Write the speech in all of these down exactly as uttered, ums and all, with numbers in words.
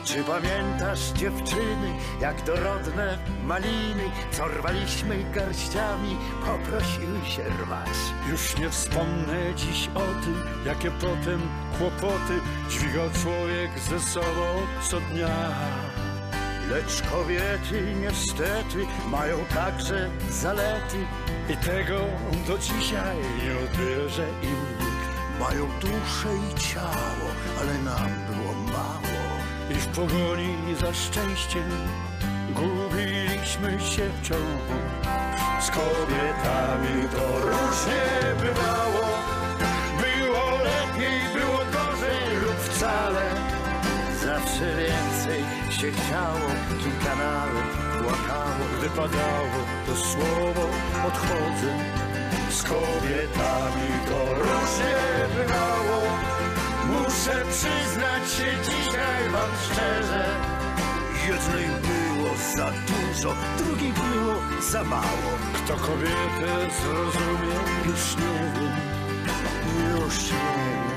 Czy pamiętasz, dziewczyny, jak dorodne maliny, co rwaliśmy garściami, poprosiły się rwać? Już nie wspomnę dziś o tym, jakie potem kłopoty dźwigał człowiek ze sobą co dnia. Lecz kobiety niestety mają także zalety i tego do dzisiaj nie odbierze im nikt. Mają duszę i ciało, ale nam było mało i w pogoni za szczęściem gubiliśmy się wciąż. Z kobietami to różnie bywało, było lepiej, było gorzej lub wcale. Zawsze więcej się chciało, kilka nawet płakało. Gdy padało to słowo odchodzę. Z kobietami to różnie bywało, muszę przyznać się dzisiaj wam szczerze. Jednej było za dużo, drugiej było za mało. Kto kobietę zrozumie, już nie wiem, już nie wiem.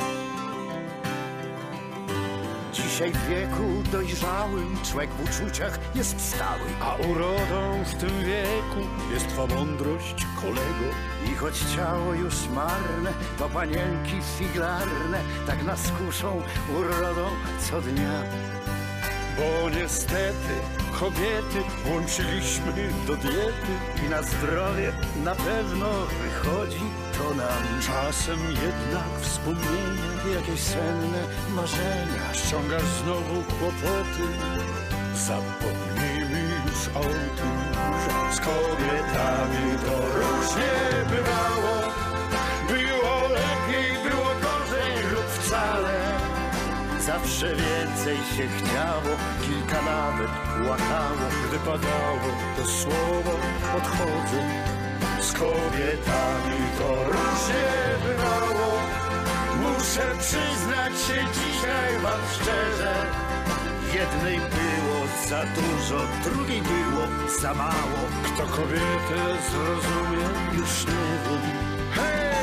Dzisiaj w wieku dojrzałym człowiek w uczuciach jest stały, a urodą w tym wieku jest twa mądrość, kolego. I choć ciało już marne, to panienki figlarne tak nas kuszą urodą co dnia. Bo niestety kobiety włączyliśmy do diety i na zdrowie na pewno wychodzi to nam. Czasem jednak wspomnienia, jakieś senne marzenia, ściągasz znowu kłopoty. Zapomnijmy już o tym, że z kobietami to różnie bywało, było lepiej, było gorzej lub wcale. Zawsze więcej się chciało, kilka nawet płakało. Gdy padało to słowo odchodzę. Z kobietami to różnie bywało, muszę przyznać się dzisiaj wam szczerze. Jednej było za dużo, drugiej było za mało. Kto kobietę zrozumie, już nie wiem. Hej!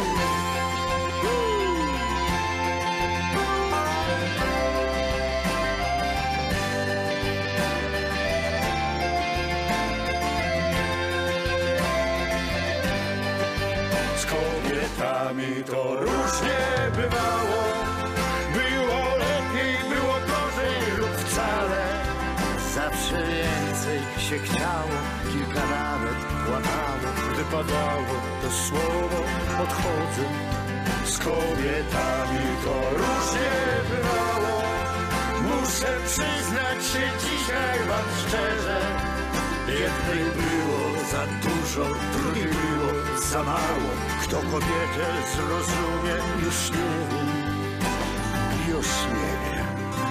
To różnie bywało, było lepiej, było gorzej lub wcale. Zawsze więcej się chciało, kilka nawet płakało. Gdy padało to słowo odchodzę. Z kobietami to różnie bywało, muszę przyznać się dzisiaj wam szczerze. Jednej było za dużo, drugiej było za mało. Kto kobietę zrozumie, już nie wiem, już nie wiem.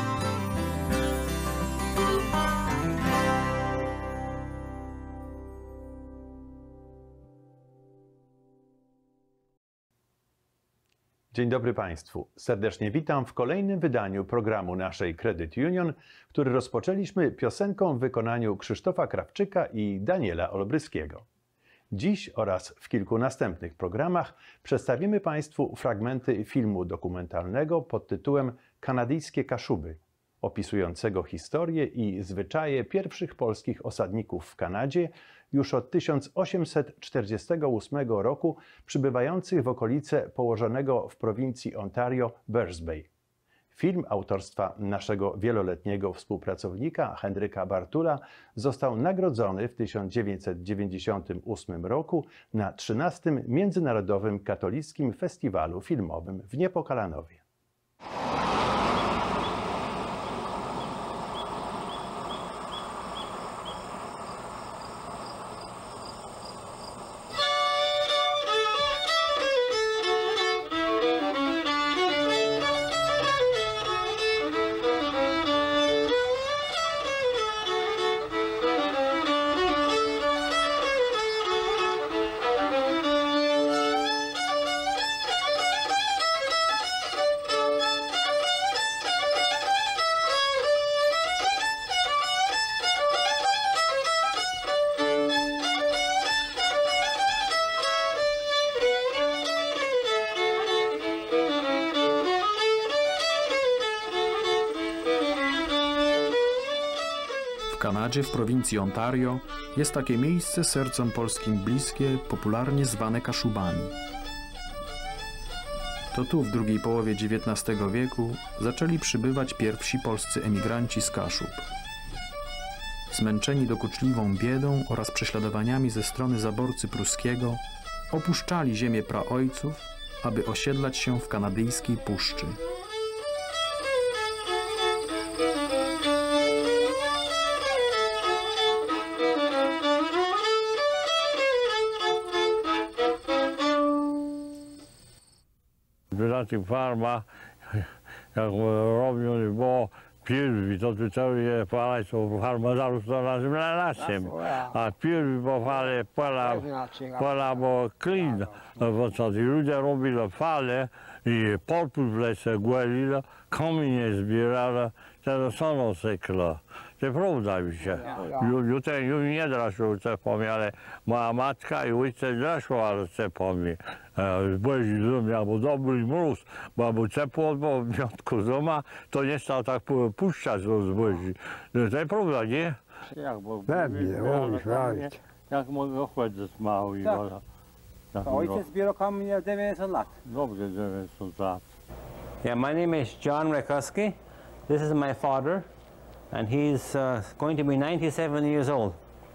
Dzień dobry Państwu. Serdecznie witam w kolejnym wydaniu programu naszej Credit Union, który rozpoczęliśmy piosenką w wykonaniu Krzysztofa Krawczyka i Daniela Olbryskiego. Dziś oraz w kilku następnych programach przedstawimy Państwu fragmenty filmu dokumentalnego pod tytułem Kanadyjskie Kaszuby, opisującego historię i zwyczaje pierwszych polskich osadników w Kanadzie już od tysiąc osiemset czterdziestego ósmego roku przybywających w okolice położonego w prowincji Ontario Birds Bay. Film autorstwa naszego wieloletniego współpracownika Henryka Bartula został nagrodzony w tysiąc dziewięćset dziewięćdziesiątym ósmym roku na trzynastym Międzynarodowym Katolickim Festiwalu Filmowym w Niepokalanowie. W Kanadzie, w prowincji Ontario, jest takie miejsce sercom polskim bliskie, popularnie zwane Kaszubami. To tu w drugiej połowie dziewiętnastego wieku zaczęli przybywać pierwsi polscy emigranci z Kaszub. Zmęczeni dokuczliwą biedą oraz prześladowaniami ze strony zaborcy pruskiego, opuszczali ziemię praojców, aby osiedlać się w kanadyjskiej puszczy. Na tych farmach, jak robią, nie było pierwi, to tu cały pala, to farma zarzucona lasem, a pierwi po fale pola, pola było klin, bo co ci ludzie robili fale i podpór w lesie głębili, kamienie zbierali, teraz sono seklo. To prawda mi się. Jutro nie draszył cepami, ale moja matka i ojciec draszyła cepami. Zbłeźli zimia, bo dobry mróz, bo było ciepło, bo w środku zima, to nie stał tak puszczać do zbłeźli. To jest prawda, nie? Jak Pewnie, on szaleć. Jak mogę chodzić mały. Tak. Ojciec zbierał kamienie dziewięćdziesiąt lat. Dobrze, dziewięćdziesiąt lat. Yeah, my name is John Rakuski. This is my father, and he's uh, going to be ninety-seven years old.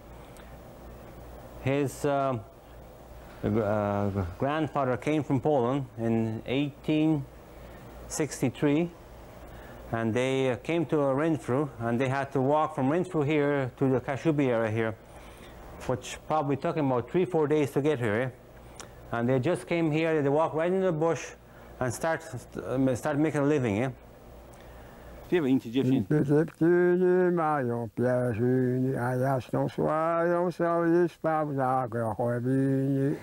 His uh, uh, grandfather came from Poland in eighteen sixty-three, and they uh, came to uh, Renfrew, and they had to walk from Renfrew here to the Kashubi area here, which probably took them about three, four days to get here. Eh? And they just came here, they walked right into the bush and start, uh, start making a living. Eh? Dziewczyny mają pierzyny, a jasną słają sobie spał na grochowini.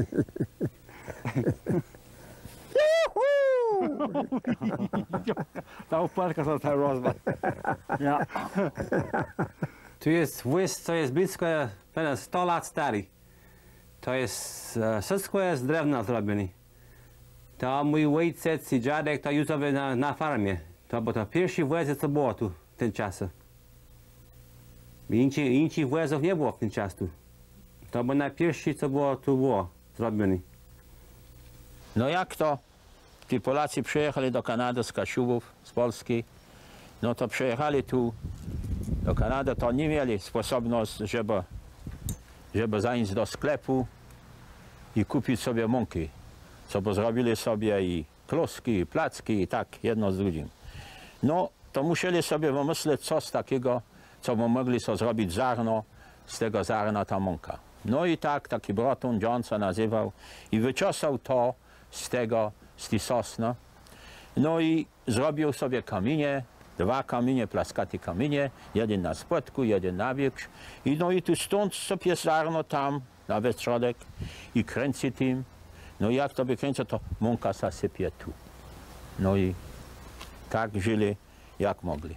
Ta opłatka to ta rozma. Ja. Tu jest wóz, co jest blisko sto lat stary. To jest, wszystko jest z drewna zrobione. To mój ojciec i dziadek to już na, na farmie. To bo to pierwszy wóz, co było tu w tym czasie. Innych, innych wózów nie było w tym czasie. To było najpierwsze, co było tu było zrobione. No jak to ci Polacy przyjechali do Kanady z Kaszubów, z Polski, no to przyjechali tu do Kanady, to nie mieli sposobności, żeby, żeby zajść do sklepu i kupić sobie mąki. Co bo zrobili sobie i kluski, i placki, i tak jedno z drugim. No to musieli sobie wymyślić coś takiego, co by mogli sobie zrobić ziarno, z tego ziarna ta mąka. No i tak taki Brotun, John się nazywał, i wyciosał to z tego, z tej sosny. No i zrobił sobie kamienie, dwa kamienie, plaskaty kamienie, jeden na spodku, jeden na wierzch. I no i tu stąd sobie ziarno tam, na środek, i kręci tym. No i jak to wykręca, to mąka zasypie tu. No i tak żyli, jak mogli.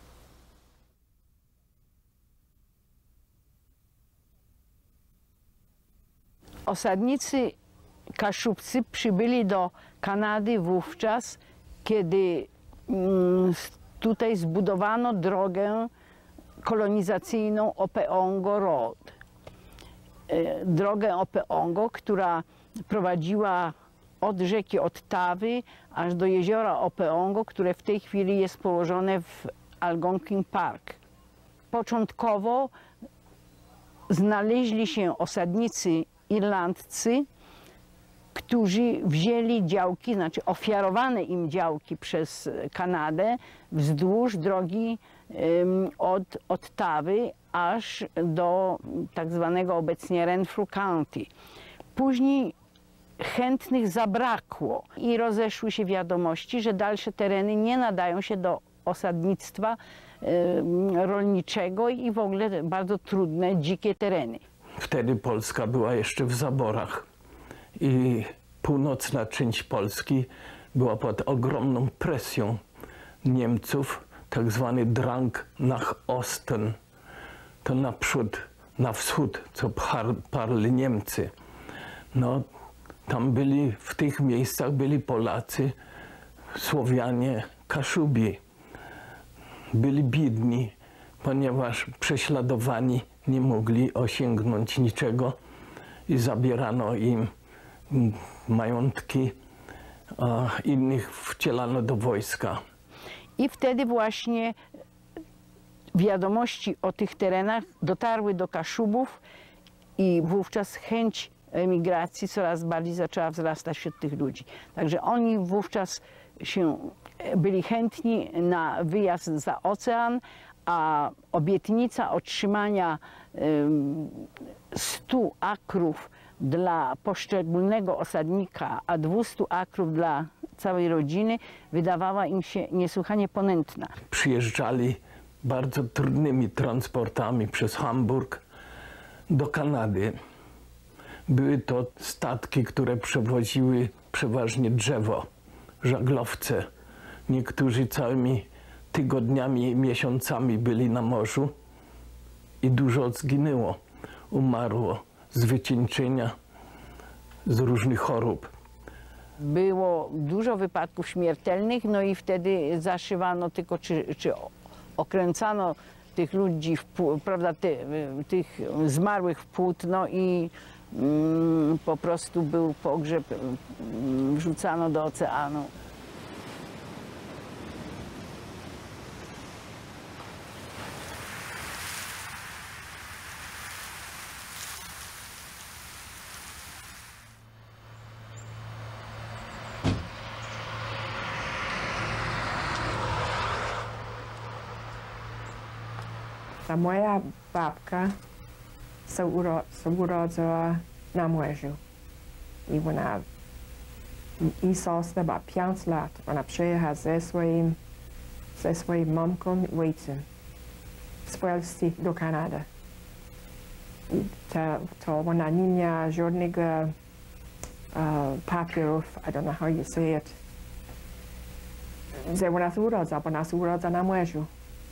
Osadnicy kaszubcy przybyli do Kanady wówczas, kiedy mm, tutaj zbudowano drogę kolonizacyjną Opeongo Road. E, drogę Opeongo, która prowadziła od rzeki Ottawy aż do jeziora Opeongo, które w tej chwili jest położone w Algonquin Park. Początkowo znaleźli się osadnicy irlandcy, którzy wzięli działki, znaczy ofiarowane im działki przez Kanadę wzdłuż drogi um, od Ottawy aż do tak zwanego obecnie Renfrew County. Później chętnych zabrakło i rozeszły się wiadomości, że dalsze tereny nie nadają się do osadnictwa um, rolniczego i w ogóle bardzo trudne, dzikie tereny. Wtedy Polska była jeszcze w zaborach i północna część Polski była pod ogromną presją Niemców, tak zwany Drang nach Osten. To naprzód, na wschód, co parli Niemcy. No, tam byli, w tych miejscach byli Polacy, Słowianie, Kaszubi. Byli biedni, ponieważ prześladowani nie mogli osiągnąć niczego i zabierano im majątki, a innych wcielano do wojska. I wtedy właśnie wiadomości o tych terenach dotarły do Kaszubów i wówczas chęć emigracji coraz bardziej zaczęła wzrastać wśród tych ludzi. Także oni wówczas się byli chętni na wyjazd za ocean, a obietnica otrzymania stu akrów dla poszczególnego osadnika, a dwustu akrów dla całej rodziny wydawała im się niesłychanie ponętna. Przyjeżdżali bardzo trudnymi transportami przez Hamburg do Kanady. Były to statki, które przewoziły przeważnie drzewo, żaglowce. Niektórzy całymi tygodniami i miesiącami byli na morzu i dużo zginęło, umarło z wycieńczenia, z różnych chorób. Było dużo wypadków śmiertelnych, no i wtedy zaszywano tylko, czy, czy okręcano tych ludzi, w, prawda, ty, tych zmarłych w płótno i mm, po prostu był pogrzeb, mm, wrzucano do oceanu. Ta moja babka se, uro, se urodziła na morzu i ona i została pięć lat. Ona przyjechała ze swoim, ze swoim mamką i ojcem z Polski do Kanady. I to, to ona nie miała żadnego uh, papierów, I don't know how you say it. Że ona się urodziła, ona się urodziła na morzu.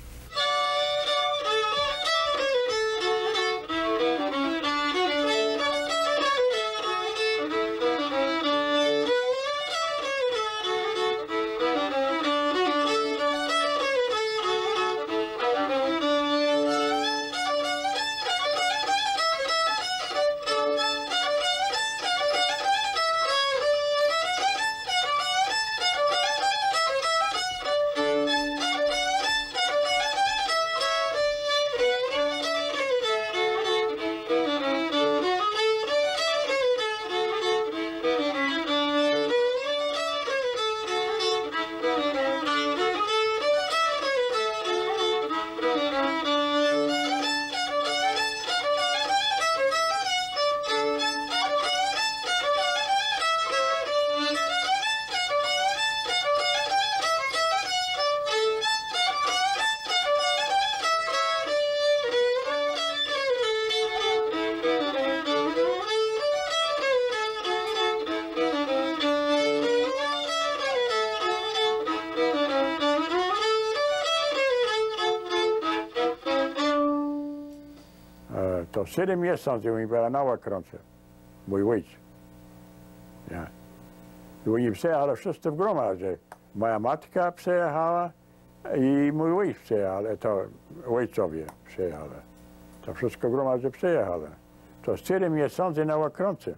To siedem miesięcy oni byli na Łakrące, mój ojciec. Ja. I oni przyjechali wszyscy w gromadzie. Moja matka przyjechała i mój ojciec przyjechał, to ojcowie przyjechali. To wszystko w gromadzie przyjechali. To siedem miesięcy na Łakrące.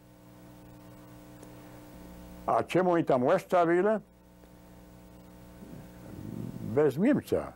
A czemu oni tam ustawili? Bez Niemca.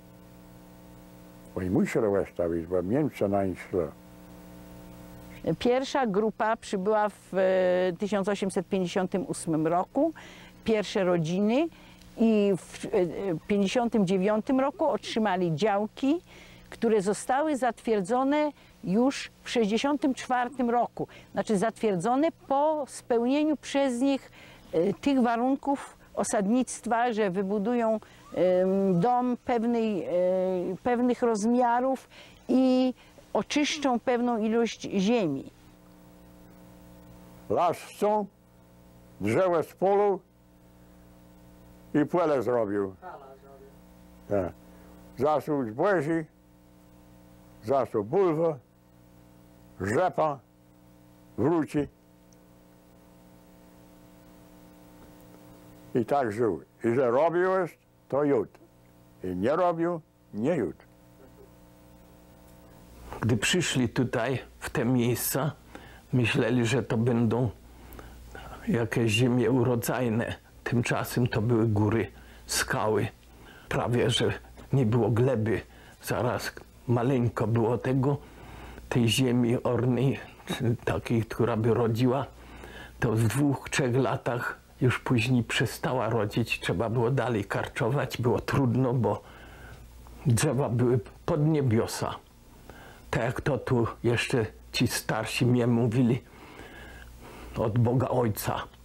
Oni musieli ustawić, bo Niemcy na nich szli. Pierwsza grupa przybyła w tysiąc osiemset pięćdziesiątym ósmym roku, pierwsze rodziny, i w tysiąc osiemset pięćdziesiątym dziewiątym roku otrzymali działki, które zostały zatwierdzone już w tysiąc osiemset sześćdziesiątym czwartym roku. Znaczy zatwierdzone po spełnieniu przez nich tych warunków osadnictwa, że wybudują dom pewnej, pewnych rozmiarów i oczyszczą pewną ilość ziemi. Las chcą, drzewo z polu i pole zrobił. Tak. Zasł zboży, zasł bulwa, rzepa, wróci. I tak żył. I że robił jest, to jut. I nie robił, nie jut. Gdy przyszli tutaj, w te miejsca, myśleli, że to będą jakieś ziemie urodzajne. Tymczasem to były góry, skały. Prawie, że nie było gleby. Zaraz maleńko było tego, tej ziemi ornej, takiej, która by rodziła. To w dwóch, trzech latach już później przestała rodzić. Trzeba było dalej karczować. Było trudno, bo drzewa były pod niebiosa. Tak jak to tu jeszcze ci starsi mnie mówili, od Boga Ojca.